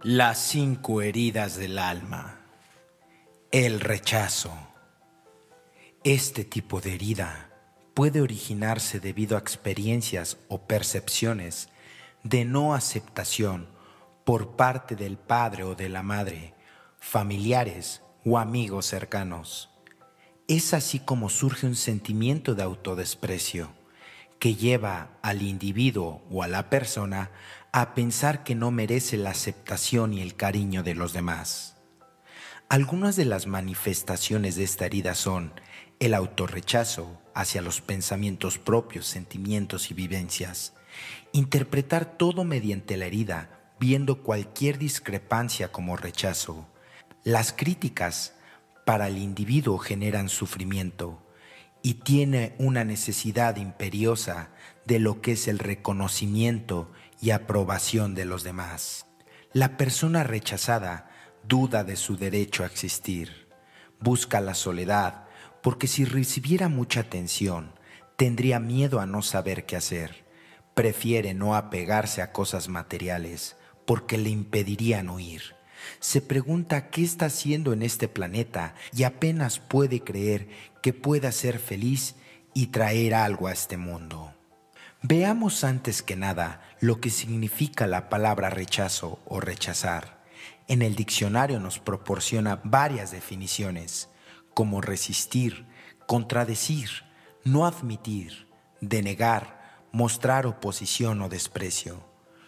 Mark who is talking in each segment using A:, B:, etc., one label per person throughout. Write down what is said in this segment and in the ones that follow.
A: Las 5 heridas del alma. El rechazo. Este tipo de herida puede originarse debido a experiencias o percepciones de no aceptación por parte del padre o de la madre, familiares o amigos cercanos. Es así como surge un sentimiento de autodesprecio que lleva al individuo o a la persona a pensar que no merece la aceptación y el cariño de los demás. Algunas de las manifestaciones de esta herida son el autorrechazo hacia los pensamientos propios, sentimientos y vivencias, interpretar todo mediante la herida, viendo cualquier discrepancia como rechazo. Las críticas para el individuo generan sufrimiento y tiene una necesidad imperiosa de lo que es el reconocimiento y aprobación de los demás. La persona rechazada duda de su derecho a existir, busca la soledad porque si recibiera mucha atención tendría miedo a no saber qué hacer, prefiere no apegarse a cosas materiales porque le impedirían huir. Se pregunta qué está haciendo en este planeta y apenas puede creer que pueda ser feliz y traer algo a este mundo. Veamos antes que nada lo que significa la palabra rechazo o rechazar. En el diccionario nos proporciona varias definiciones, como resistir, contradecir, no admitir, denegar, mostrar oposición o desprecio.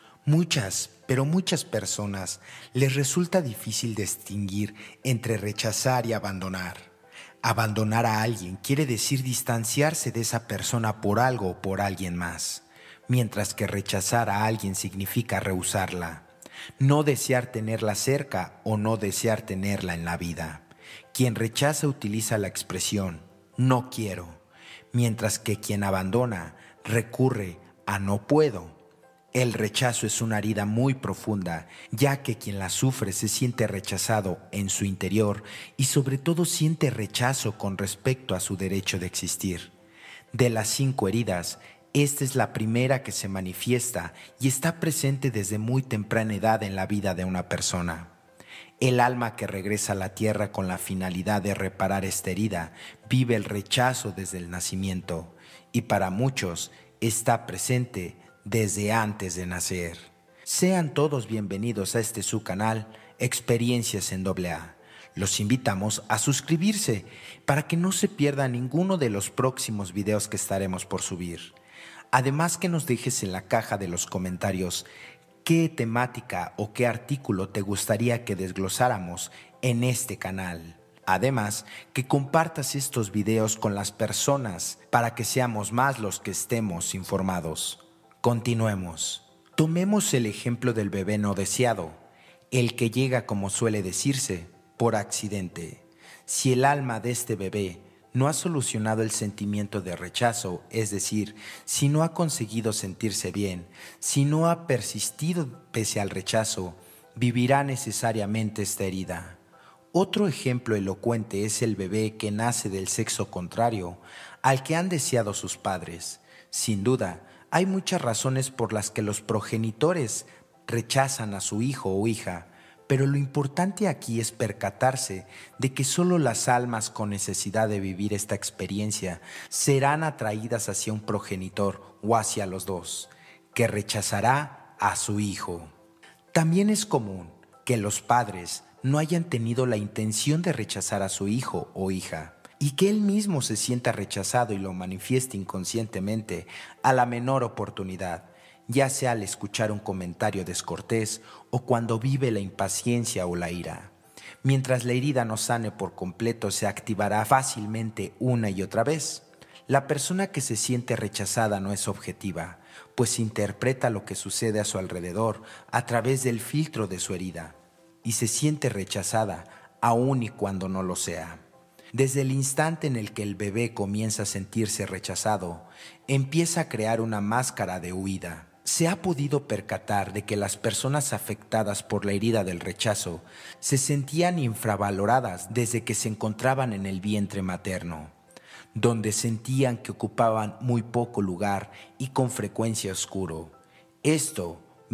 A: Pero muchas personas les resulta difícil distinguir entre rechazar y abandonar. Abandonar a alguien quiere decir distanciarse de esa persona por algo o por alguien más, mientras que rechazar a alguien significa rehusarla, no desear tenerla cerca o no desear tenerla en la vida. Quien rechaza utiliza la expresión no quiero, mientras que quien abandona recurre a no puedo. El rechazo es una herida muy profunda, ya que quien la sufre se siente rechazado en su interior y sobre todo siente rechazo con respecto a su derecho de existir. De las 5 heridas, esta es la primera que se manifiesta y está presente desde muy temprana edad en la vida de una persona. El alma que regresa a la tierra con la finalidad de reparar esta herida vive el rechazo desde el nacimiento y para muchos está presente desde antes de nacer. Sean todos bienvenidos a este su canal, Experiencias en AA. Los invitamos a suscribirse para que no se pierda ninguno de los próximos videos que estaremos por subir. Además que nos dejes en la caja de los comentarios qué temática o qué artículo te gustaría que desglosáramos en este canal. Además, que compartas estos videos con las personas para que seamos más los que estemos informados. Continuemos. Tomemos el ejemplo del bebé no deseado, el que llega, como suele decirse, por accidente. Si el alma de este bebé no ha solucionado el sentimiento de rechazo, es decir, si no ha conseguido sentirse bien, si no ha persistido pese al rechazo, vivirá necesariamente esta herida. Otro ejemplo elocuente es el bebé que nace del sexo contrario al que han deseado sus padres. Sin duda, hay muchas razones por las que los progenitores rechazan a su hijo o hija, pero lo importante aquí es percatarse de que solo las almas con necesidad de vivir esta experiencia serán atraídas hacia un progenitor o hacia los dos, que rechazará a su hijo. También es común que los padres no hayan tenido la intención de rechazar a su hijo o hija, y que él mismo se sienta rechazado y lo manifieste inconscientemente a la menor oportunidad, ya sea al escuchar un comentario descortés o cuando vive la impaciencia o la ira. Mientras la herida no sane por completo, se activará fácilmente una y otra vez. La persona que se siente rechazada no es objetiva, pues interpreta lo que sucede a su alrededor a través del filtro de su herida, y se siente rechazada aun y cuando no lo sea. Desde el instante en el que el bebé comienza a sentirse rechazado, empieza a crear una máscara de huida. Se ha podido percatar de que las personas afectadas por la herida del rechazo se sentían infravaloradas desde que se encontraban en el vientre materno, donde sentían que ocupaban muy poco lugar y con frecuencia oscuro. Esto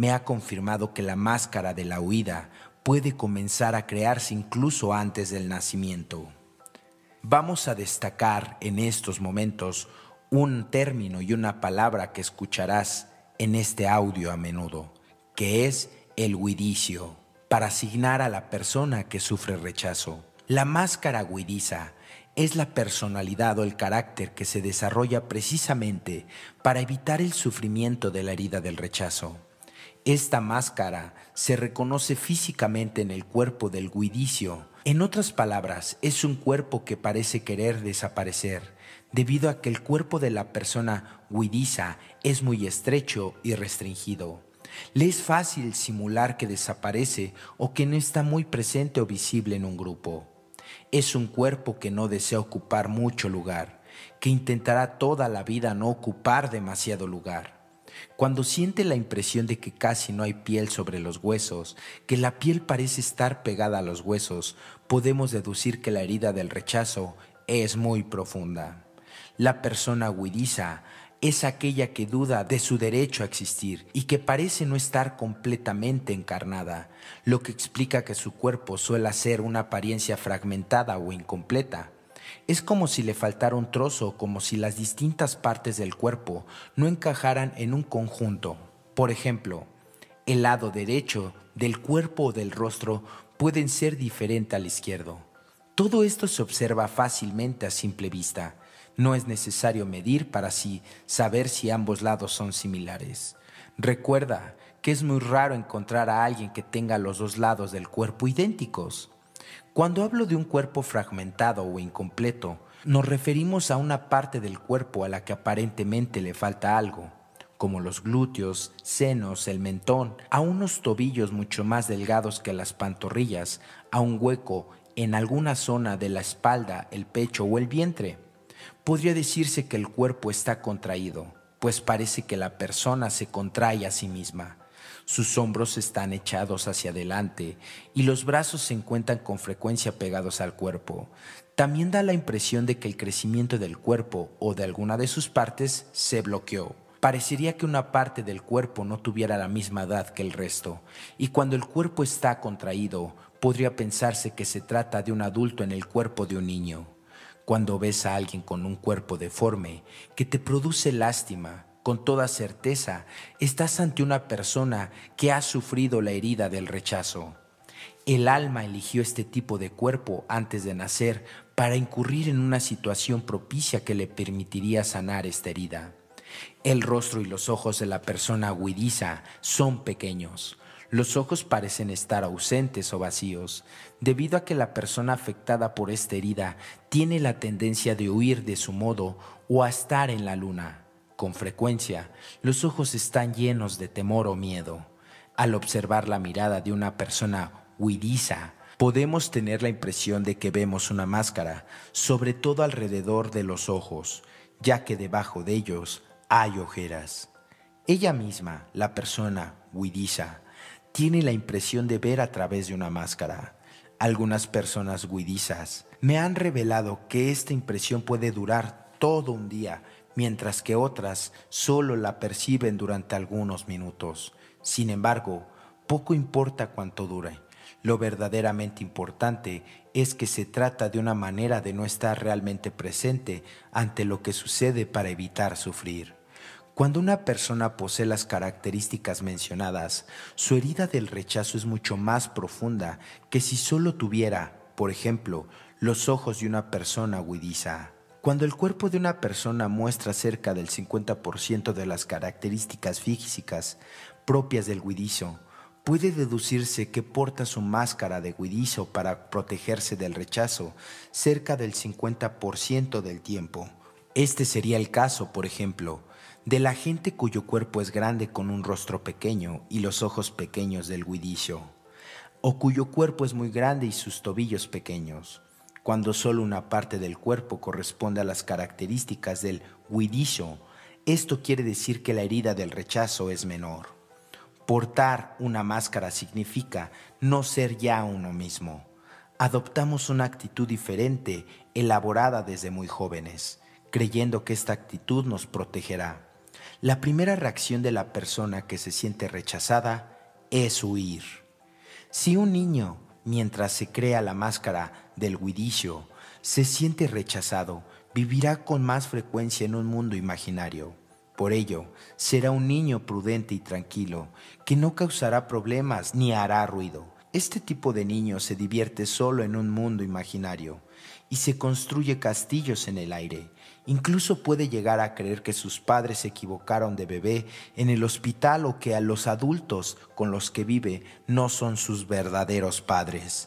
A: me ha confirmado que la máscara de la huida puede comenzar a crearse incluso antes del nacimiento. Vamos a destacar en estos momentos un término y una palabra que escucharás en este audio a menudo, que es el huidicio, para asignar a la persona que sufre rechazo. La máscara huidiza es la personalidad o el carácter que se desarrolla precisamente para evitar el sufrimiento de la herida del rechazo. Esta máscara se reconoce físicamente en el cuerpo del huidicio. En otras palabras, es un cuerpo que parece querer desaparecer, debido a que el cuerpo de la persona huidiza es muy estrecho y restringido. Le es fácil simular que desaparece o que no está muy presente o visible en un grupo. Es un cuerpo que no desea ocupar mucho lugar, que intentará toda la vida no ocupar demasiado lugar. Cuando siente la impresión de que casi no hay piel sobre los huesos, que la piel parece estar pegada a los huesos, podemos deducir que la herida del rechazo es muy profunda. La persona huidiza es aquella que duda de su derecho a existir y que parece no estar completamente encarnada, lo que explica que su cuerpo suele ser una apariencia fragmentada o incompleta. Es como si le faltara un trozo, como si las distintas partes del cuerpo no encajaran en un conjunto. Por ejemplo, el lado derecho del cuerpo o del rostro pueden ser diferente al izquierdo. Todo esto se observa fácilmente a simple vista. No es necesario medir para así saber si ambos lados son similares. Recuerda que es muy raro encontrar a alguien que tenga los dos lados del cuerpo idénticos. Cuando hablo de un cuerpo fragmentado o incompleto, nos referimos a una parte del cuerpo a la que aparentemente le falta algo, como los glúteos, senos, el mentón, a unos tobillos mucho más delgados que las pantorrillas, a un hueco en alguna zona de la espalda, el pecho o el vientre. Podría decirse que el cuerpo está contraído, pues parece que la persona se contrae a sí misma. Sus hombros están echados hacia adelante y los brazos se encuentran con frecuencia pegados al cuerpo. También da la impresión de que el crecimiento del cuerpo o de alguna de sus partes se bloqueó. Parecería que una parte del cuerpo no tuviera la misma edad que el resto, y cuando el cuerpo está contraído, podría pensarse que se trata de un adulto en el cuerpo de un niño. Cuando ves a alguien con un cuerpo deforme que te produce lástima, con toda certeza estás ante una persona que ha sufrido la herida del rechazo. El alma eligió este tipo de cuerpo antes de nacer para incurrir en una situación propicia que le permitiría sanar esta herida. El rostro y los ojos de la persona huidiza son pequeños. Los ojos parecen estar ausentes o vacíos, debido a que la persona afectada por esta herida tiene la tendencia de huir de su modo o a estar en la luna. Con frecuencia, los ojos están llenos de temor o miedo. Al observar la mirada de una persona huidiza, podemos tener la impresión de que vemos una máscara, sobre todo alrededor de los ojos, ya que debajo de ellos hay ojeras. Ella misma, la persona huidiza, tiene la impresión de ver a través de una máscara. Algunas personas huidizas me han revelado que esta impresión puede durar todo un día, mientras que otras solo la perciben durante algunos minutos. Sin embargo, poco importa cuánto dure. Lo verdaderamente importante es que se trata de una manera de no estar realmente presente ante lo que sucede para evitar sufrir. Cuando una persona posee las características mencionadas, su herida del rechazo es mucho más profunda que si solo tuviera, por ejemplo, los ojos de una persona huidiza. Cuando el cuerpo de una persona muestra cerca del 50% de las características físicas propias del huidizo, puede deducirse que porta su máscara de huidizo para protegerse del rechazo cerca del 50% del tiempo. Este sería el caso, por ejemplo, de la gente cuyo cuerpo es grande con un rostro pequeño y los ojos pequeños del huidizo, o cuyo cuerpo es muy grande y sus tobillos pequeños. Cuando solo una parte del cuerpo corresponde a las características del huidizo, esto quiere decir que la herida del rechazo es menor. Portar una máscara significa no ser ya uno mismo. Adoptamos una actitud diferente, elaborada desde muy jóvenes, creyendo que esta actitud nos protegerá. La primera reacción de la persona que se siente rechazada es huir. Si un niño, mientras se crea la máscara del huidizo, se siente rechazado, vivirá con más frecuencia en un mundo imaginario. Por ello, será un niño prudente y tranquilo, que no causará problemas ni hará ruido. Este tipo de niño se divierte solo en un mundo imaginario y se construye castillos en el aire. Incluso puede llegar a creer que sus padres se equivocaron de bebé en el hospital o que a los adultos con los que vive no son sus verdaderos padres.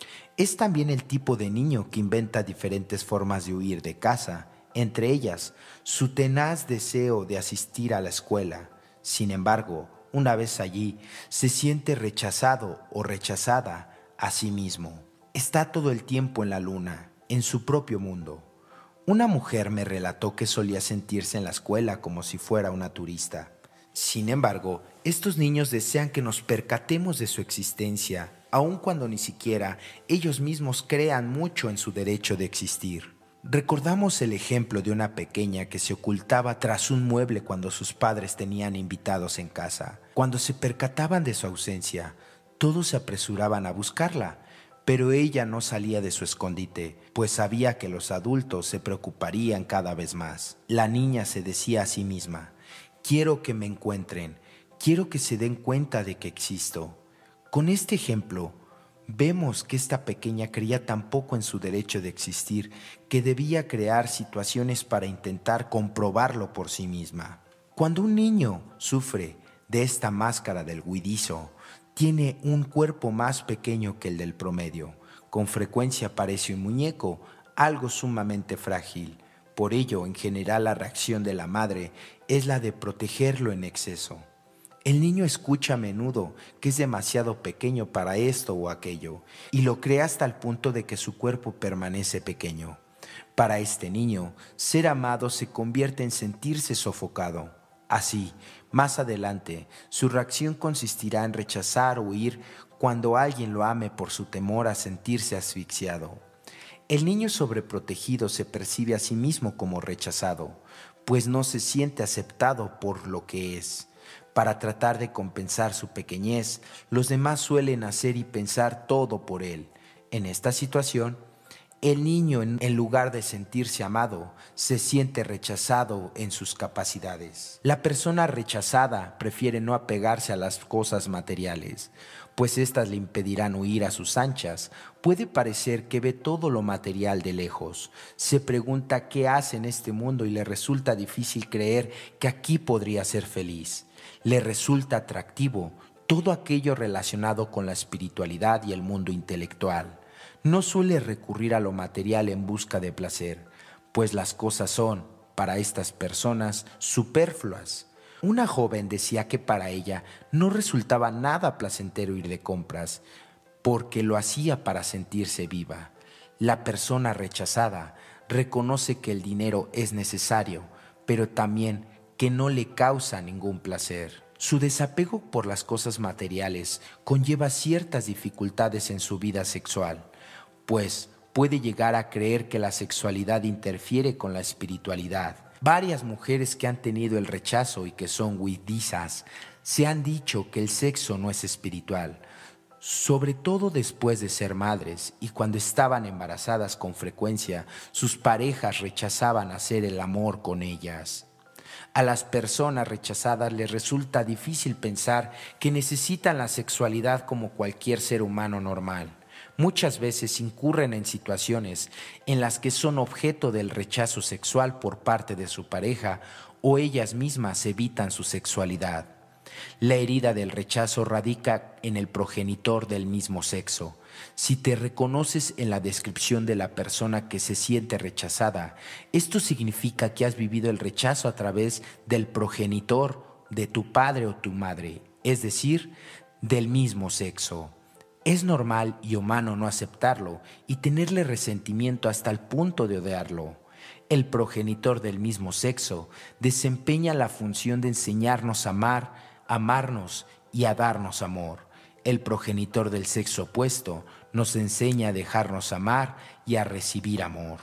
A: Es también el tipo de niño que inventa diferentes formas de huir de casa, entre ellas su tenaz deseo de asistir a la escuela. Sin embargo, una vez allí, se siente rechazado o rechazada a sí mismo. Está todo el tiempo en la luna, en su propio mundo. Una mujer me relató que solía sentirse en la escuela como si fuera una turista. Sin embargo, estos niños desean que nos percatemos de su existencia, aun cuando ni siquiera ellos mismos crean mucho en su derecho de existir. Recordamos el ejemplo de una pequeña que se ocultaba tras un mueble cuando sus padres tenían invitados en casa. Cuando se percataban de su ausencia, todos se apresuraban a buscarla, pero ella no salía de su escondite, pues sabía que los adultos se preocuparían cada vez más. La niña se decía a sí misma: quiero que me encuentren, quiero que se den cuenta de que existo. Con este ejemplo, vemos que esta pequeña creía tan poco en su derecho de existir que debía crear situaciones para intentar comprobarlo por sí misma. Cuando un niño sufre de esta máscara del huidizo, tiene un cuerpo más pequeño que el del promedio. Con frecuencia parece un muñeco, algo sumamente frágil. Por ello, en general, la reacción de la madre es la de protegerlo en exceso. El niño escucha a menudo que es demasiado pequeño para esto o aquello, y lo cree hasta el punto de que su cuerpo permanece pequeño. Para este niño, ser amado se convierte en sentirse sofocado. Así, más adelante, su reacción consistirá en rechazar o huir cuando alguien lo ame por su temor a sentirse asfixiado. El niño sobreprotegido se percibe a sí mismo como rechazado, pues no se siente aceptado por lo que es. Para tratar de compensar su pequeñez, los demás suelen hacer y pensar todo por él. En esta situación, el niño, en lugar de sentirse amado, se siente rechazado en sus capacidades. La persona rechazada prefiere no apegarse a las cosas materiales, pues éstas le impedirán huir a sus anchas. Puede parecer que ve todo lo material de lejos. Se pregunta qué hace en este mundo y le resulta difícil creer que aquí podría ser feliz. Le resulta atractivo todo aquello relacionado con la espiritualidad y el mundo intelectual. No suele recurrir a lo material en busca de placer, pues las cosas son, para estas personas, superfluas. Una joven decía que para ella no resultaba nada placentero ir de compras, porque lo hacía para sentirse viva. La persona rechazada reconoce que el dinero es necesario, pero también que no le causa ningún placer. Su desapego por las cosas materiales conlleva ciertas dificultades en su vida sexual, pues puede llegar a creer que la sexualidad interfiere con la espiritualidad. Varias mujeres que han tenido el rechazo y que son huidizas se han dicho que el sexo no es espiritual, sobre todo después de ser madres, y cuando estaban embarazadas con frecuencia, sus parejas rechazaban hacer el amor con ellas. A las personas rechazadas les resulta difícil pensar que necesitan la sexualidad como cualquier ser humano normal. Muchas veces incurren en situaciones en las que son objeto del rechazo sexual por parte de su pareja o ellas mismas evitan su sexualidad. La herida del rechazo radica en el progenitor del mismo sexo. Si te reconoces en la descripción de la persona que se siente rechazada, esto significa que has vivido el rechazo a través del progenitor de tu padre o tu madre, es decir, del mismo sexo. Es normal y humano no aceptarlo y tenerle resentimiento hasta el punto de odiarlo. El progenitor del mismo sexo desempeña la función de enseñarnos a amar, amarnos y a darnos amor. El progenitor del sexo opuesto nos enseña a dejarnos amar y a recibir amor.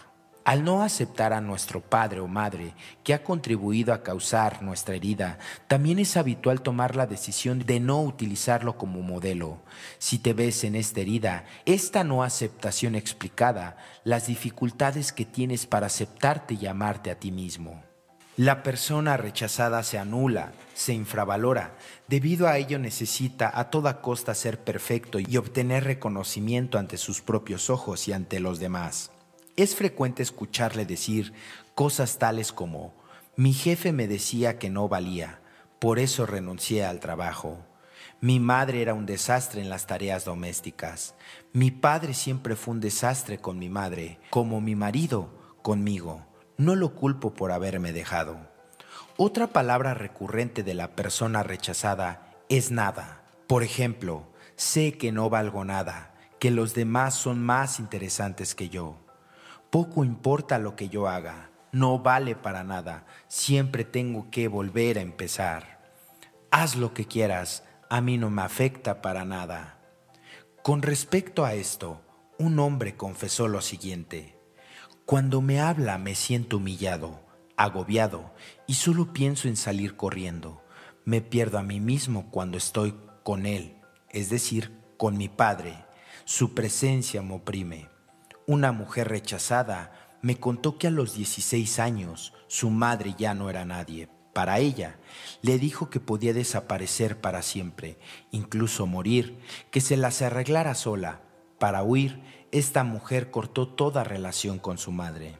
A: Al no aceptar a nuestro padre o madre que ha contribuido a causar nuestra herida, también es habitual tomar la decisión de no utilizarlo como modelo. Si te ves en esta herida, esta no aceptación explicada, las dificultades que tienes para aceptarte y amarte a ti mismo. La persona rechazada se anula, se infravalora. Debido a ello necesita a toda costa ser perfecto y obtener reconocimiento ante sus propios ojos y ante los demás. Es frecuente escucharle decir cosas tales como: mi jefe me decía que no valía, por eso renuncié al trabajo. Mi madre era un desastre en las tareas domésticas. Mi padre siempre fue un desastre con mi madre, como mi marido conmigo. No lo culpo por haberme dejado. Otra palabra recurrente de la persona rechazada es nada. Por ejemplo, sé que no valgo nada, que los demás son más interesantes que yo. Poco importa lo que yo haga, no vale para nada, siempre tengo que volver a empezar. Haz lo que quieras, a mí no me afecta para nada. Con respecto a esto, un hombre confesó lo siguiente: cuando me habla me siento humillado, agobiado y solo pienso en salir corriendo. Me pierdo a mí mismo cuando estoy con él, es decir, con mi padre. Su presencia me oprime. Una mujer rechazada me contó que a los 16 años su madre ya no era nadie. Para ella, le dijo que podía desaparecer para siempre, incluso morir, que se las arreglara sola. Para huir, esta mujer cortó toda relación con su madre.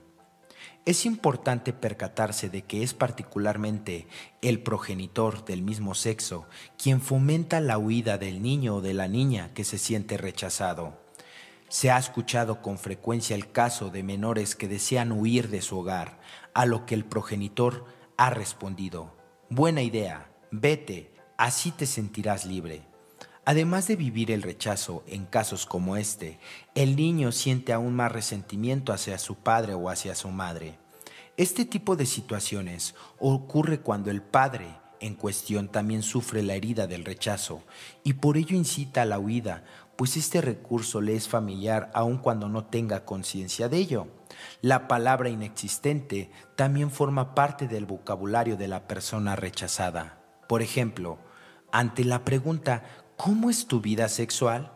A: Es importante percatarse de que es particularmente el progenitor del mismo sexo quien fomenta la huida del niño o de la niña que se siente rechazado. Se ha escuchado con frecuencia el caso de menores que desean huir de su hogar, a lo que el progenitor ha respondido: buena idea, vete, así te sentirás libre. Además de vivir el rechazo en casos como este, el niño siente aún más resentimiento hacia su padre o hacia su madre. Este tipo de situaciones ocurre cuando el padre en cuestión también sufre la herida del rechazo y por ello incita a la huida, pues este recurso le es familiar aun cuando no tenga conciencia de ello. La palabra inexistente también forma parte del vocabulario de la persona rechazada. Por ejemplo, ante la pregunta ¿cómo es tu vida sexual?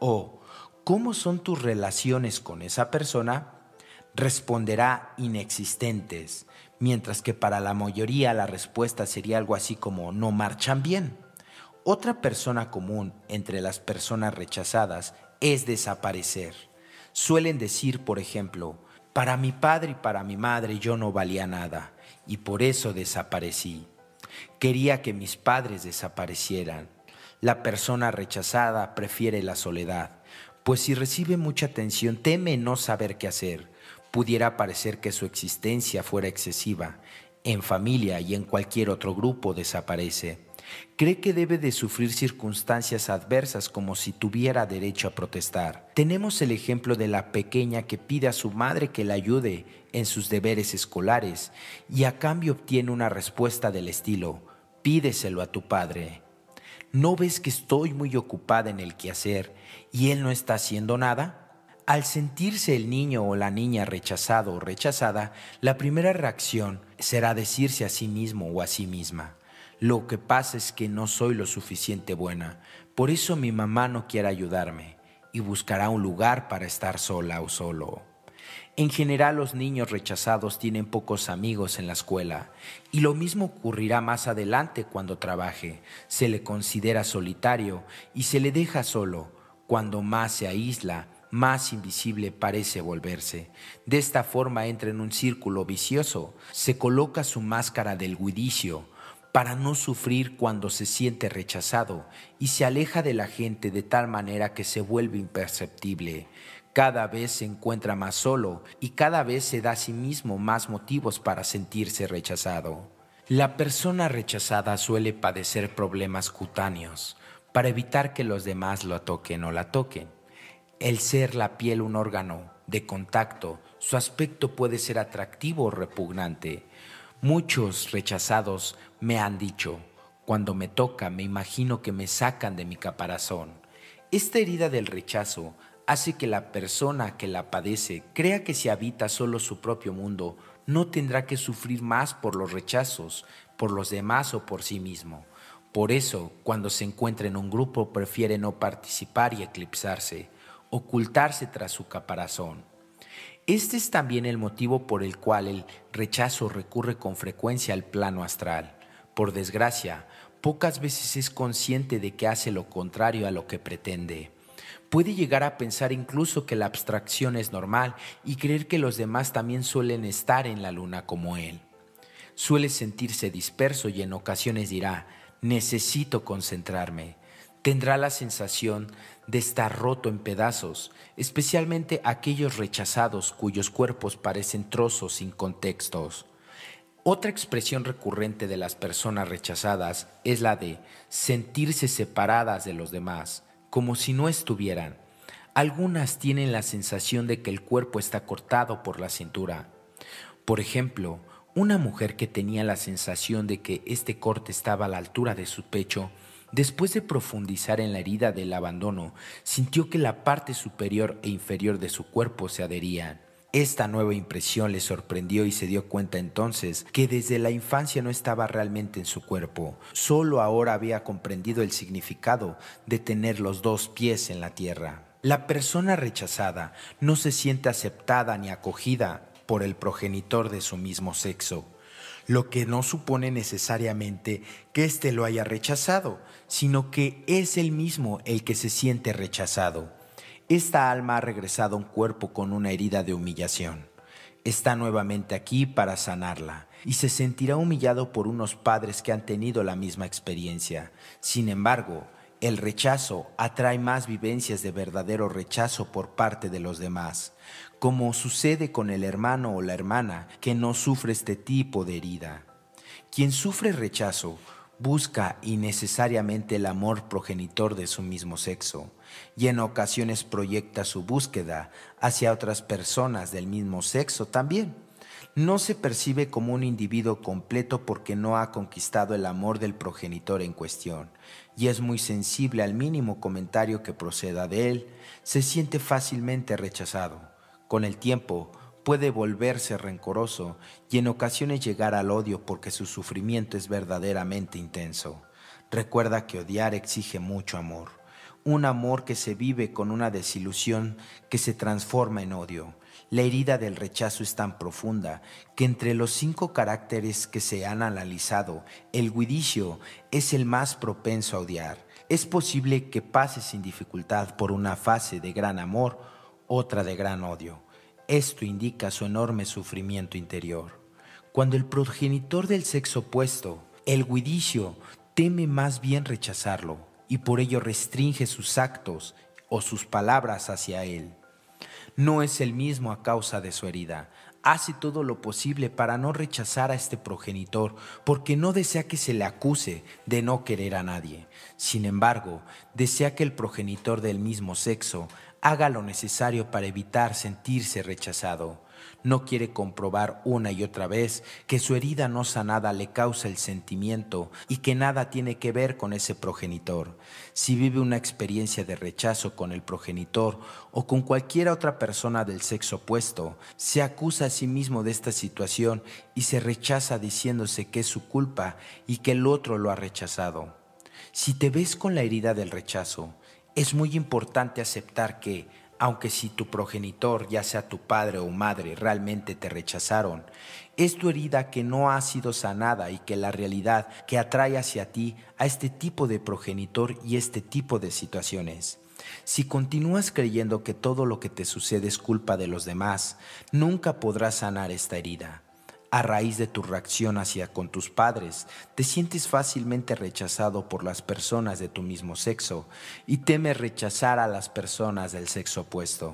A: O ¿cómo son tus relaciones con esa persona?, responderá inexistentes, mientras que para la mayoría la respuesta sería algo así como no marchan bien. Otra persona común entre las personas rechazadas es desaparecer. Suelen decir, por ejemplo, para mi padre y para mi madre yo no valía nada y por eso desaparecí. Quería que mis padres desaparecieran. La persona rechazada prefiere la soledad, pues si recibe mucha atención teme no saber qué hacer. Pudiera parecer que su existencia fuera excesiva. En familia y en cualquier otro grupo desaparece. Cree que debe de sufrir circunstancias adversas como si tuviera derecho a protestar. Tenemos el ejemplo de la pequeña que pide a su madre que la ayude en sus deberes escolares y a cambio obtiene una respuesta del estilo: pídeselo a tu padre. ¿No ves que estoy muy ocupada en el quehacer y él no está haciendo nada? Al sentirse el niño o la niña rechazado o rechazada, la primera reacción será decirse a sí mismo o a sí misma: lo que pasa es que no soy lo suficiente buena, por eso mi mamá no quiere ayudarme, y buscará un lugar para estar sola o solo. En general, los niños rechazados tienen pocos amigos en la escuela, y lo mismo ocurrirá más adelante cuando trabaje. Se le considera solitario y se le deja solo. Cuando más se aísla, más invisible parece volverse. De esta forma entra en un círculo vicioso. Se coloca su máscara del juicio para no sufrir cuando se siente rechazado y se aleja de la gente de tal manera que se vuelve imperceptible. Cada vez se encuentra más solo y cada vez se da a sí mismo más motivos para sentirse rechazado. La persona rechazada suele padecer problemas cutáneos para evitar que los demás lo toquen o la toquen. El ser la piel un órgano de contacto, su aspecto puede ser atractivo o repugnante. Muchos rechazados me han dicho: cuando me toca me imagino que me sacan de mi caparazón. Esta herida del rechazo hace que la persona que la padece crea que si habita solo su propio mundo, no tendrá que sufrir más por los rechazos, por los demás o por sí mismo. Por eso, cuando se encuentra en un grupo, prefiere no participar y eclipsarse, ocultarse tras su caparazón. Este es también el motivo por el cual el rechazo recurre con frecuencia al plano astral. Por desgracia, pocas veces es consciente de que hace lo contrario a lo que pretende. Puede llegar a pensar incluso que la abstracción es normal y creer que los demás también suelen estar en la luna como él. Suele sentirse disperso y en ocasiones dirá: necesito concentrarme. Tendrá la sensación de estar roto en pedazos, especialmente aquellos rechazados cuyos cuerpos parecen trozos sin contextos. Otra expresión recurrente de las personas rechazadas es la de sentirse separadas de los demás, como si no estuvieran. Algunas tienen la sensación de que el cuerpo está cortado por la cintura. Por ejemplo, una mujer que tenía la sensación de que este corte estaba a la altura de su pecho, después de profundizar en la herida del abandono, sintió que la parte superior e inferior de su cuerpo se adherían. Esta nueva impresión le sorprendió y se dio cuenta entonces que desde la infancia no estaba realmente en su cuerpo. Solo ahora había comprendido el significado de tener los dos pies en la tierra. La persona rechazada no se siente aceptada ni acogida por el progenitor de su mismo sexo, lo que no supone necesariamente que éste lo haya rechazado, sino que es él mismo el que se siente rechazado. Esta alma ha regresado a un cuerpo con una herida de humillación. Está nuevamente aquí para sanarla y se sentirá humillado por unos padres que han tenido la misma experiencia. Sin embargo, el rechazo atrae más vivencias de verdadero rechazo por parte de los demás, como sucede con el hermano o la hermana que no sufre este tipo de herida. Quien sufre rechazo busca innecesariamente el amor progenitor de su mismo sexo y en ocasiones proyecta su búsqueda hacia otras personas del mismo sexo también. No se percibe como un individuo completo porque no ha conquistado el amor del progenitor en cuestión y es muy sensible al mínimo comentario que proceda de él. Se siente fácilmente rechazado. Con el tiempo, puede volverse rencoroso y en ocasiones llegar al odio porque su sufrimiento es verdaderamente intenso. Recuerda que odiar exige mucho amor, un amor que se vive con una desilusión que se transforma en odio. La herida del rechazo es tan profunda que entre los 5 caracteres que se han analizado, el juicio es el más propenso a odiar. Es posible que pase sin dificultad por una fase de gran amor, otra de gran odio. Esto indica su enorme sufrimiento interior. Cuando el progenitor del sexo opuesto, el juicio, teme más bien rechazarlo y por ello restringe sus actos o sus palabras hacia él. No es el mismo a causa de su herida. Hace todo lo posible para no rechazar a este progenitor porque no desea que se le acuse de no querer a nadie. Sin embargo, desea que el progenitor del mismo sexo haga lo necesario para evitar sentirse rechazado. No quiere comprobar una y otra vez que su herida no sanada le causa el sentimiento y que nada tiene que ver con ese progenitor. Si vive una experiencia de rechazo con el progenitor o con cualquier otra persona del sexo opuesto, se acusa a sí mismo de esta situación y se rechaza diciéndose que es su culpa y que el otro lo ha rechazado. Si te ves con la herida del rechazo, es muy importante aceptar que, aunque si tu progenitor, ya sea tu padre o madre, realmente te rechazaron, es tu herida que no ha sido sanada y que la realidad que atrae hacia ti a este tipo de progenitor y este tipo de situaciones. Si continúas creyendo que todo lo que te sucede es culpa de los demás, nunca podrás sanar esta herida. A raíz de tu reacción hacia con tus padres, te sientes fácilmente rechazado por las personas de tu mismo sexo y temes rechazar a las personas del sexo opuesto.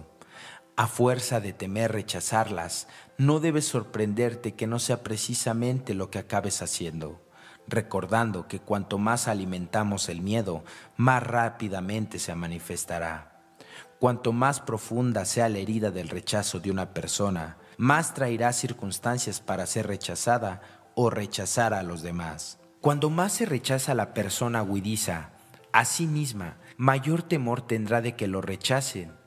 A: A fuerza de temer rechazarlas, no debes sorprenderte que no sea precisamente lo que acabes haciendo, recordando que cuanto más alimentamos el miedo, más rápidamente se manifestará. Cuanto más profunda sea la herida del rechazo de una persona, más traerá circunstancias para ser rechazada o rechazar a los demás. Cuando más se rechaza a la persona huidiza a sí misma, mayor temor tendrá de que lo rechacen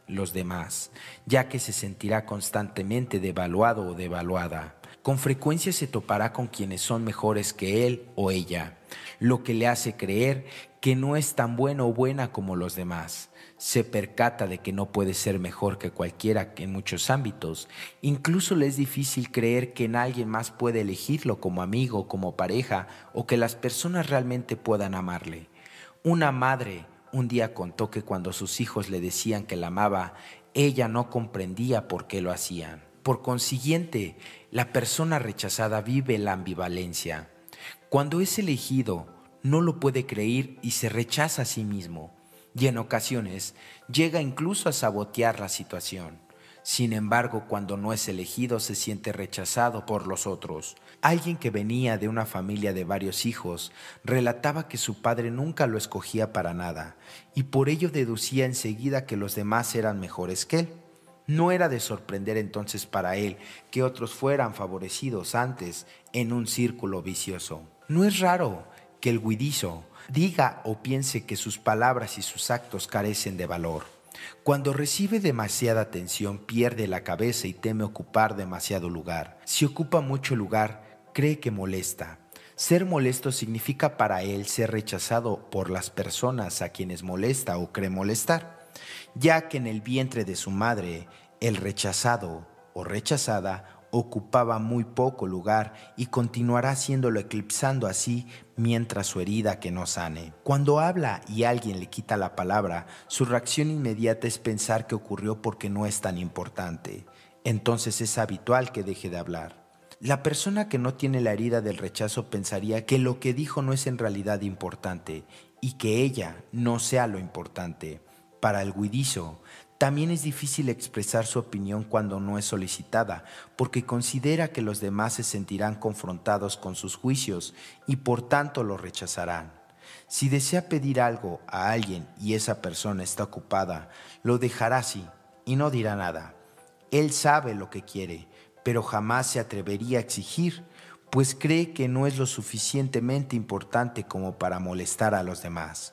A: los demás, ya que se sentirá constantemente devaluado o devaluada. Con frecuencia se topará con quienes son mejores que él o ella, lo que le hace creer que no es tan bueno o buena como los demás. Se percata de que no puede ser mejor que cualquiera en muchos ámbitos. Incluso le es difícil creer que en alguien más puede elegirlo como amigo, como pareja, o que las personas realmente puedan amarle. Una madre un día contó que cuando sus hijos le decían que la amaba, ella no comprendía por qué lo hacían. Por consiguiente, la persona rechazada vive la ambivalencia. Cuando es elegido, no lo puede creer y se rechaza a sí mismo, y en ocasiones llega incluso a sabotear la situación. Sin embargo, cuando no es elegido, se siente rechazado por los otros. Alguien que venía de una familia de varios hijos relataba que su padre nunca lo escogía para nada, y por ello deducía enseguida que los demás eran mejores que él. No era de sorprender entonces para él que otros fueran favorecidos antes en un círculo vicioso. No es raro que el huidizo diga o piense que sus palabras y sus actos carecen de valor. Cuando recibe demasiada atención, pierde la cabeza y teme ocupar demasiado lugar. Si ocupa mucho lugar, cree que molesta. Ser molesto significa para él ser rechazado por las personas a quienes molesta o cree molestar, ya que en el vientre de su madre, el rechazado o rechazada ocupaba muy poco lugar y continuará haciéndolo eclipsando así mientras su herida que no sane. Cuando habla y alguien le quita la palabra, su reacción inmediata es pensar que ocurrió porque no es tan importante. Entonces es habitual que deje de hablar. La persona que no tiene la herida del rechazo pensaría que lo que dijo no es en realidad importante y que ella no sea lo importante. Para el huidizo, también es difícil expresar su opinión cuando no es solicitada, porque considera que los demás se sentirán confrontados con sus juicios y por tanto lo rechazarán. Si desea pedir algo a alguien y esa persona está ocupada, lo dejará así y no dirá nada. Él sabe lo que quiere, pero jamás se atrevería a exigir, pues cree que no es lo suficientemente importante como para molestar a los demás.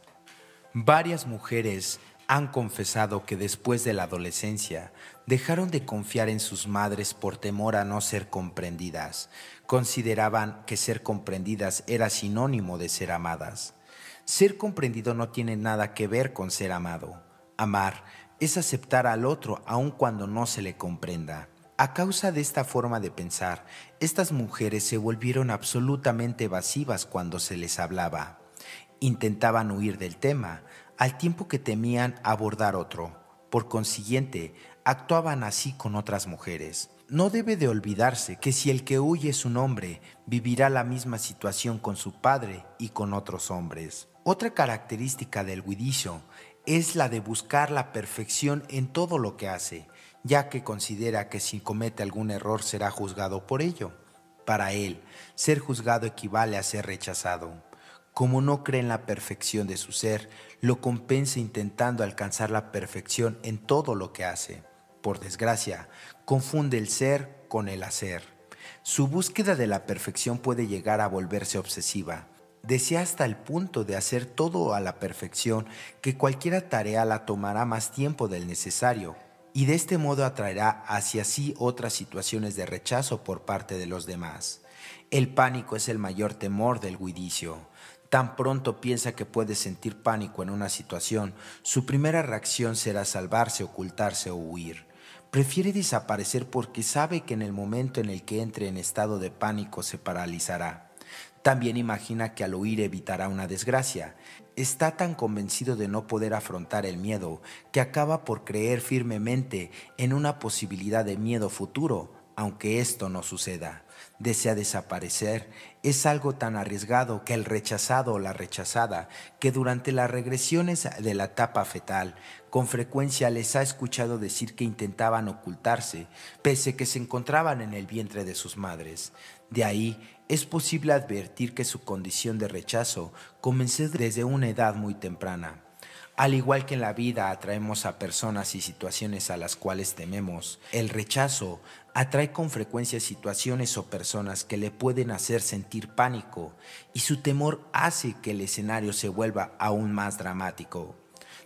A: Varias mujeres han confesado que después de la adolescencia dejaron de confiar en sus madres por temor a no ser comprendidas. Consideraban que ser comprendidas era sinónimo de ser amadas. Ser comprendido no tiene nada que ver con ser amado. Amar es aceptar al otro aun cuando no se le comprenda. A causa de esta forma de pensar, estas mujeres se volvieron absolutamente evasivas cuando se les hablaba. Intentaban huir del tema, al tiempo que temían abordar otro. Por consiguiente, actuaban así con otras mujeres. No debe de olvidarse que si el que huye es un hombre, vivirá la misma situación con su padre y con otros hombres. Otra característica del huidizo es la de buscar la perfección en todo lo que hace, ya que considera que si comete algún error será juzgado por ello. Para él, ser juzgado equivale a ser rechazado. Como no cree en la perfección de su ser, lo compensa intentando alcanzar la perfección en todo lo que hace. Por desgracia, confunde el ser con el hacer. Su búsqueda de la perfección puede llegar a volverse obsesiva. Desea hasta el punto de hacer todo a la perfección que cualquier tarea la tomará más tiempo del necesario, y de este modo atraerá hacia sí otras situaciones de rechazo por parte de los demás. El pánico es el mayor temor del huidizo. Tan pronto piensa que puede sentir pánico en una situación, su primera reacción será salvarse, ocultarse o huir. Prefiere desaparecer porque sabe que en el momento en el que entre en estado de pánico se paralizará. También imagina que al huir evitará una desgracia. Está tan convencido de no poder afrontar el miedo que acaba por creer firmemente en una posibilidad de miedo futuro, aunque esto no suceda. Desea desaparecer. Es algo tan arriesgado que el rechazado o la rechazada, que durante las regresiones de la etapa fetal, con frecuencia les ha escuchado decir que intentaban ocultarse, pese que se encontraban en el vientre de sus madres. De ahí es posible advertir que su condición de rechazo comenzó desde una edad muy temprana. Al igual que en la vida atraemos a personas y situaciones a las cuales tememos, el rechazo atrae con frecuencia situaciones o personas que le pueden hacer sentir pánico, y su temor hace que el escenario se vuelva aún más dramático.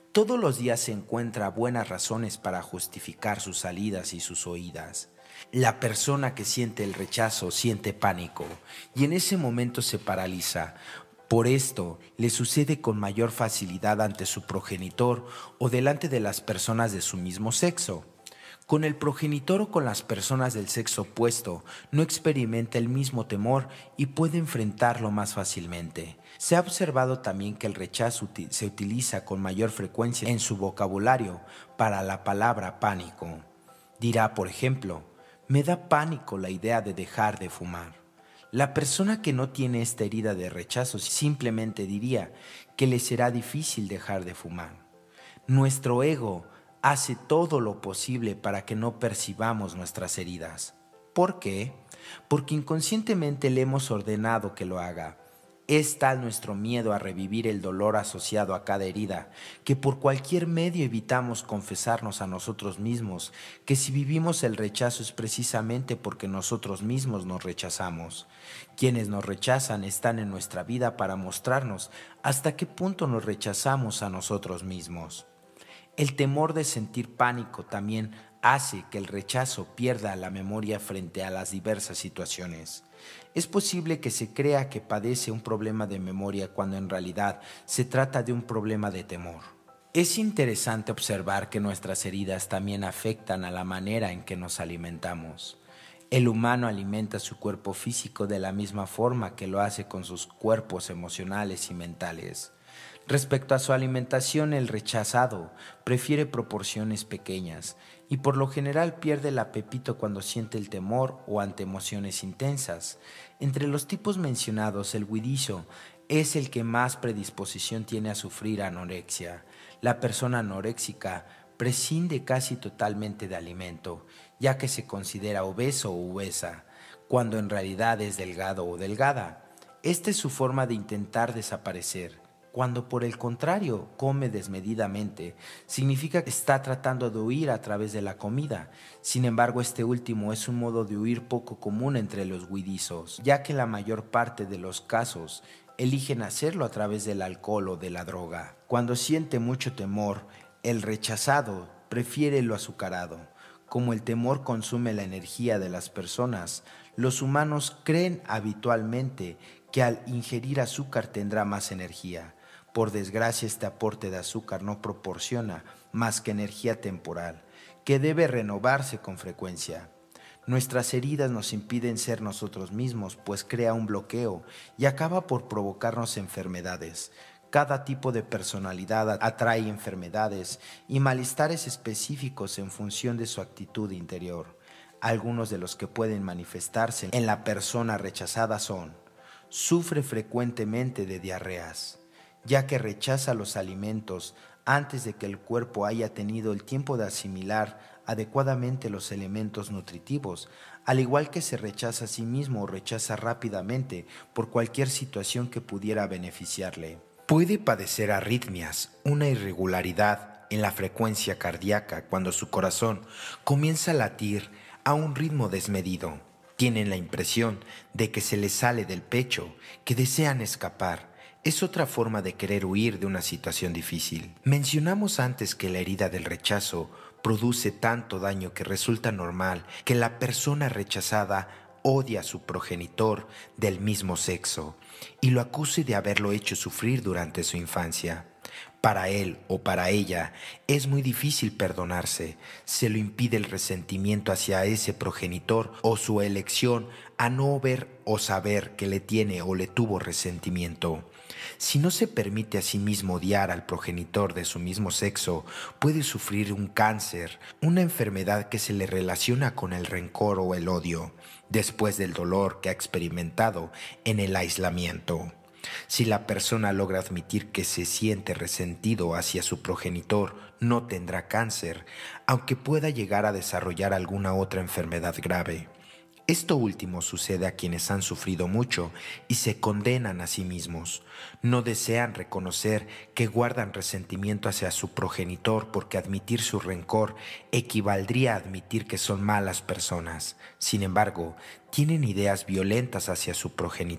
A: Todos los días se encuentra buenas razones para justificar sus salidas y sus oídas. La persona que siente el rechazo siente pánico y en ese momento se paraliza. Por esto, le sucede con mayor facilidad ante su progenitor o delante de las personas de su mismo sexo. Con el progenitor o con las personas del sexo opuesto, no experimenta el mismo temor y puede enfrentarlo más fácilmente. Se ha observado también que el rechazo se utiliza con mayor frecuencia en su vocabulario para la palabra pánico. Dirá, por ejemplo, me da pánico la idea de dejar de fumar. La persona que no tiene esta herida de rechazo simplemente diría que le será difícil dejar de fumar. Nuestro ego hace todo lo posible para que no percibamos nuestras heridas. ¿Por qué? Porque inconscientemente le hemos ordenado que lo haga. Es tal nuestro miedo a revivir el dolor asociado a cada herida, que por cualquier medio evitamos confesarnos a nosotros mismos que si vivimos el rechazo es precisamente porque nosotros mismos nos rechazamos. Quienes nos rechazan están en nuestra vida para mostrarnos hasta qué punto nos rechazamos a nosotros mismos. El temor de sentir pánico también hace que el rechazo pierda la memoria frente a las diversas situaciones. Es posible que se crea que padece un problema de memoria cuando en realidad se trata de un problema de temor. Es interesante observar que nuestras heridas también afectan a la manera en que nos alimentamos. El humano alimenta su cuerpo físico de la misma forma que lo hace con sus cuerpos emocionales y mentales. Respecto a su alimentación, el rechazado prefiere proporciones pequeñas y por lo general pierde el apetito cuando siente el temor o ante emociones intensas. Entre los tipos mencionados, el huidizo es el que más predisposición tiene a sufrir anorexia. La persona anoréxica prescinde casi totalmente de alimento, ya que se considera obeso o obesa, cuando en realidad es delgado o delgada. Esta es su forma de intentar desaparecer. Cuando por el contrario come desmedidamente, significa que está tratando de huir a través de la comida. Sin embargo, este último es un modo de huir poco común entre los huidizos, ya que la mayor parte de los casos eligen hacerlo a través del alcohol o de la droga. Cuando siente mucho temor, el rechazado prefiere lo azucarado. Como el temor consume la energía de las personas, los humanos creen habitualmente que al ingerir azúcar tendrá más energía. Por desgracia, este aporte de azúcar no proporciona más que energía temporal, que debe renovarse con frecuencia. Nuestras heridas nos impiden ser nosotros mismos, pues crea un bloqueo y acaba por provocarnos enfermedades. Cada tipo de personalidad atrae enfermedades y malestares específicos en función de su actitud interior. Algunos de los que pueden manifestarse en la persona rechazada son: sufre frecuentemente de diarreas, ya que rechaza los alimentos antes de que el cuerpo haya tenido el tiempo de asimilar adecuadamente los elementos nutritivos, al igual que se rechaza a sí mismo o rechaza rápidamente por cualquier situación que pudiera beneficiarle. Puede padecer arritmias, una irregularidad en la frecuencia cardíaca cuando su corazón comienza a latir a un ritmo desmedido. Tienen la impresión de que se les sale del pecho, que desean escapar. Es otra forma de querer huir de una situación difícil. Mencionamos antes que la herida del rechazo produce tanto daño que resulta normal que la persona rechazada odia a su progenitor del mismo sexo y lo acuse de haberlo hecho sufrir durante su infancia. Para él o para ella es muy difícil perdonarse, se lo impide el resentimiento hacia ese progenitor o su elección a no ver o saber que le tiene o le tuvo resentimiento. Si no se permite a sí mismo odiar al progenitor de su mismo sexo, puede sufrir un cáncer, una enfermedad que se le relaciona con el rencor o el odio, después del dolor que ha experimentado en el aislamiento. Si la persona logra admitir que se siente resentido hacia su progenitor, no tendrá cáncer, aunque pueda llegar a desarrollar alguna otra enfermedad grave. Esto último sucede a quienes han sufrido mucho y se condenan a sí mismos. No desean reconocer que guardan resentimiento hacia su progenitor porque admitir su rencor equivaldría a admitir que son malas personas. Sin embargo, tienen ideas violentas hacia su progenitor.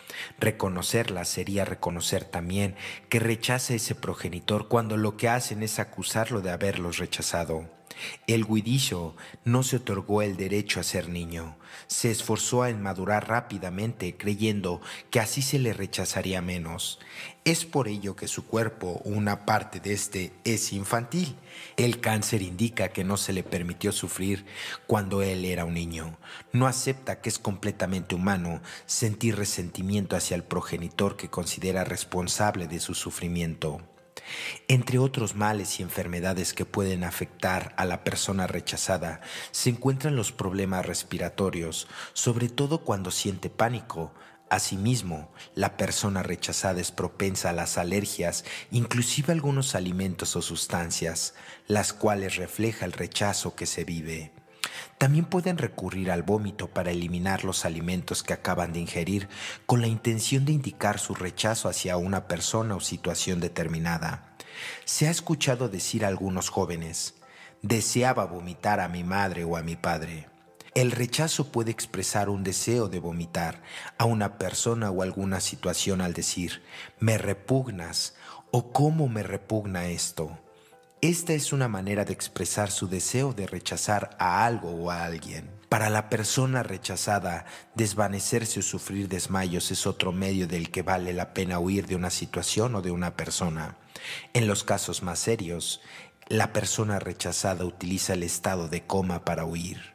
A: Reconocerla sería reconocer también que rechaza a ese progenitor cuando lo que hacen es acusarlo de haberlos rechazado. El Huidisho no se otorgó el derecho a ser niño, se esforzó en madurar rápidamente creyendo que así se le rechazaría menos. Es por ello que su cuerpo, una parte de este, es infantil. El cáncer indica que no se le permitió sufrir cuando él era un niño. No acepta que es completamente humano sentir resentimiento hacia el progenitor que considera responsable de su sufrimiento. Entre otros males y enfermedades que pueden afectar a la persona rechazada, se encuentran los problemas respiratorios, sobre todo cuando siente pánico. Asimismo, la persona rechazada es propensa a las alergias, inclusive a algunos alimentos o sustancias, las cuales refleja el rechazo que se vive. También pueden recurrir al vómito para eliminar los alimentos que acaban de ingerir con la intención de indicar su rechazo hacia una persona o situación determinada. Se ha escuchado decir a algunos jóvenes: deseaba vomitar a mi madre o a mi padre. El rechazo puede expresar un deseo de vomitar a una persona o alguna situación al decir: me repugnas o cómo me repugna esto. Esta es una manera de expresar su deseo de rechazar a algo o a alguien. Para la persona rechazada, desvanecerse o sufrir desmayos es otro medio del que vale la pena huir de una situación o de una persona. En los casos más serios, la persona rechazada utiliza el estado de coma para huir.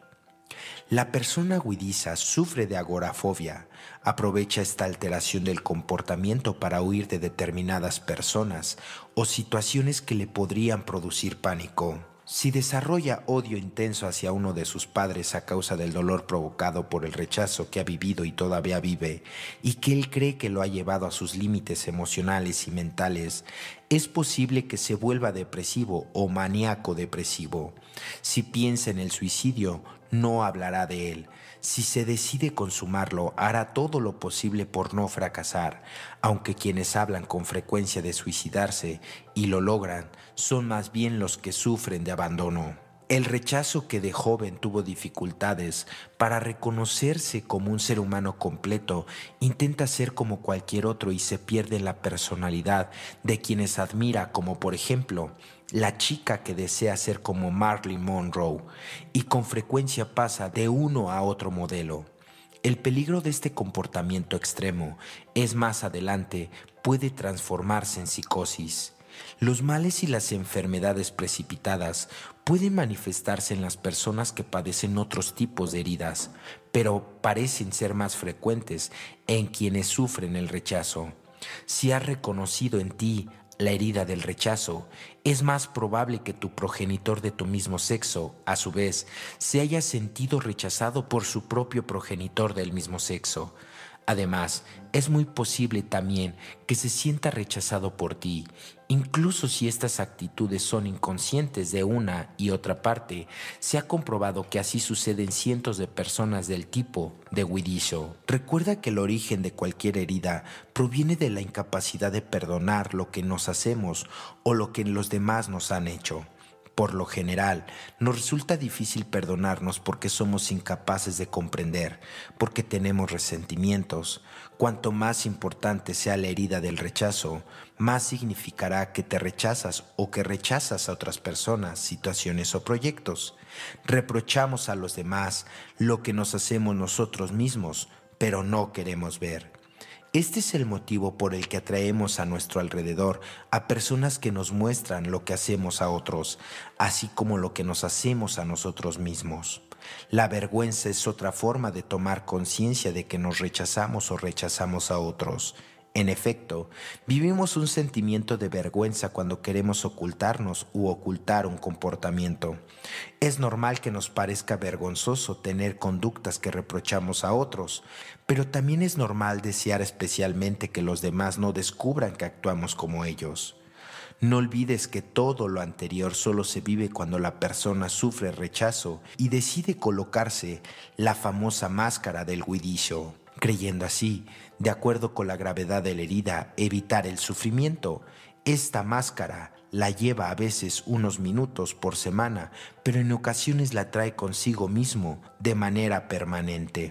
A: La persona huidiza sufre de agorafobia, aprovecha esta alteración del comportamiento para huir de determinadas personas o situaciones que le podrían producir pánico. Si desarrolla odio intenso hacia uno de sus padres a causa del dolor provocado por el rechazo que ha vivido y todavía vive, y que él cree que lo ha llevado a sus límites emocionales y mentales, es posible que se vuelva depresivo o maníaco depresivo. Si piensa en el suicidio, no hablará de él. Si se decide consumarlo, hará todo lo posible por no fracasar, aunque quienes hablan con frecuencia de suicidarse y lo logran son más bien los que sufren de abandono. El rechazo que de joven tuvo dificultades para reconocerse como un ser humano completo, intenta ser como cualquier otro y se pierde en la personalidad de quienes admira, como por ejemplo la chica que desea ser como Marilyn Monroe y con frecuencia pasa de uno a otro modelo. El peligro de este comportamiento extremo es más adelante puede transformarse en psicosis. Los males y las enfermedades precipitadas pueden manifestarse en las personas que padecen otros tipos de heridas, pero parecen ser más frecuentes en quienes sufren el rechazo. Si has reconocido en ti la herida del rechazo, es más probable que tu progenitor de tu mismo sexo, a su vez, se haya sentido rechazado por su propio progenitor del mismo sexo. Además, es muy posible también que se sienta rechazado por ti, incluso si estas actitudes son inconscientes de una y otra parte. Se ha comprobado que así sucede en cientos de personas del tipo de Huidisho. Recuerda que el origen de cualquier herida proviene de la incapacidad de perdonar lo que nos hacemos o lo que los demás nos han hecho. Por lo general, nos resulta difícil perdonarnos porque somos incapaces de comprender, porque tenemos resentimientos. Cuanto más importante sea la herida del rechazo, más significará que te rechazas o que rechazas a otras personas, situaciones o proyectos. Reprochamos a los demás lo que nos hacemos nosotros mismos, pero no queremos ver. Este es el motivo por el que atraemos a nuestro alrededor a personas que nos muestran lo que hacemos a otros, así como lo que nos hacemos a nosotros mismos. La vergüenza es otra forma de tomar conciencia de que nos rechazamos o rechazamos a otros. En efecto, vivimos un sentimiento de vergüenza cuando queremos ocultarnos u ocultar un comportamiento. Es normal que nos parezca vergonzoso tener conductas que reprochamos a otros, pero también es normal desear especialmente que los demás no descubran que actuamos como ellos. No olvides que todo lo anterior solo se vive cuando la persona sufre rechazo y decide colocarse la famosa máscara del Huidisho, creyendo así, de acuerdo con la gravedad de la herida, evitar el sufrimiento. Esta máscara la lleva a veces unos minutos por semana, pero en ocasiones la trae consigo mismo de manera permanente.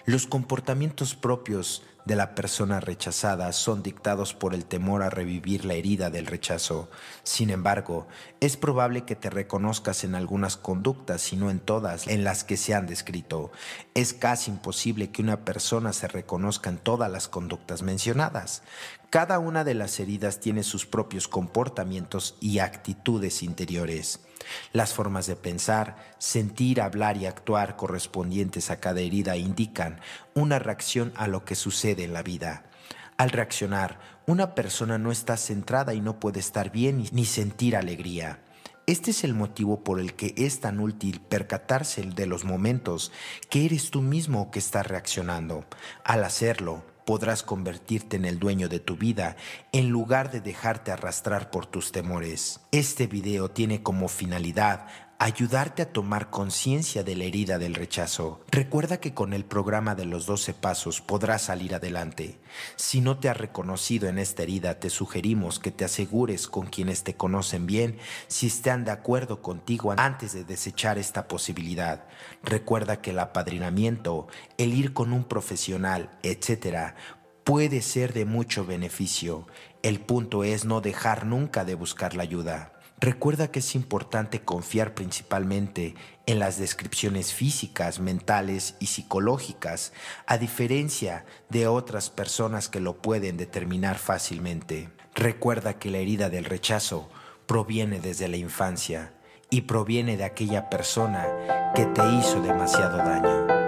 A: Los comportamientos propios de la persona rechazada son dictados por el temor a revivir la herida del rechazo. Sin embargo, es probable que te reconozcas en algunas conductas y no en todas en las que se han descrito. Es casi imposible que una persona se reconozca en todas las conductas mencionadas. Cada una de las heridas tiene sus propios comportamientos y actitudes interiores. Las formas de pensar, sentir, hablar y actuar correspondientes a cada herida indican una reacción a lo que sucede en la vida. Al reaccionar, una persona no está centrada y no puede estar bien ni sentir alegría. Este es el motivo por el que es tan útil percatarse de los momentos que eres tú mismo que estás reaccionando. Al hacerlo, podrás convertirte en el dueño de tu vida en lugar de dejarte arrastrar por tus temores. Este video tiene como finalidad ayudarte a tomar conciencia de la herida del rechazo. Recuerda que con el programa de los 12 pasos podrás salir adelante. Si no te has reconocido en esta herida, te sugerimos que te asegures con quienes te conocen bien si están de acuerdo contigo antes de desechar esta posibilidad. Recuerda que el apadrinamiento, el ir con un profesional, etc., puede ser de mucho beneficio. El punto es no dejar nunca de buscar la ayuda. Recuerda que es importante confiar principalmente en las descripciones físicas, mentales y psicológicas, a diferencia de otras personas que lo pueden determinar fácilmente. Recuerda que la herida del rechazo proviene desde la infancia y proviene de aquella persona que te hizo demasiado daño.